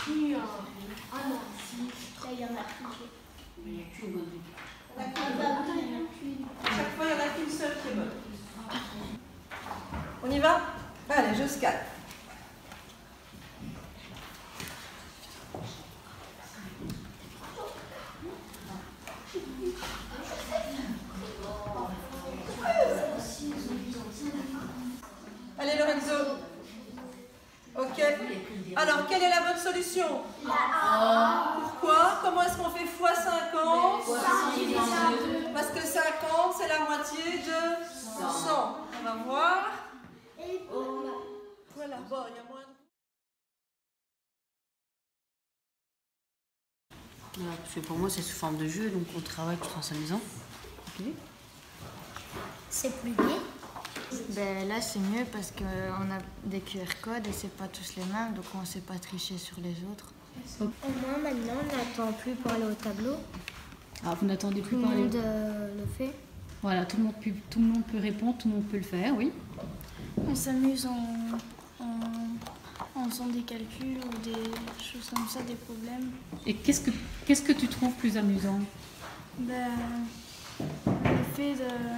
Non. Ah non, si. Là, il y en a plus. Mais il n'y a qu'une bonne À chaque fois, il n'y en a qu'une seule qui est bonne. On y va? Allez, je scanne. Allez, Lorenzo. Ok. Alors, quelle est la bonne solution? Pourquoi? Comment est-ce qu'on fait x50? Parce que 50, c'est la moitié de 100. On va voir. Voilà. Bon, il y a moins de... Parce que pour moi, c'est sous forme de jeu, donc on travaille tout en s'amusant. Okay. C'est plus gai. Ben là c'est mieux parce qu'on a des QR codes et c'est pas tous les mêmes, donc on ne sait pas tricher sur les autres. Au moins maintenant on n'attend plus pour aller au tableau. Ah, vous n'attendez plus Tout par le les... monde le fait. Voilà, tout le monde peut répondre, tout le monde peut le faire, oui. On s'amuse en faisant des calculs ou des choses comme ça, des problèmes. Et qu'est-ce que tu trouves plus amusant? Ben, le fait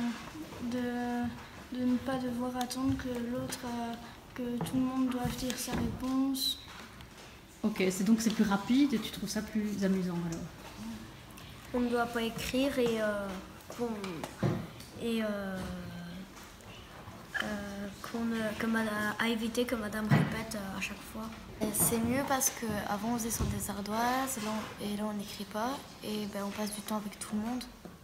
de ne pas devoir attendre que l'autre, que tout le monde doive dire sa réponse. Ok, donc c'est plus rapide et tu trouves ça plus amusant alors? On ne doit pas écrire et à éviter que madame répète à chaque fois. C'est mieux parce qu'avant on faisait sur des ardoises et là on n'écrit pas et ben, on passe du temps avec tout le monde.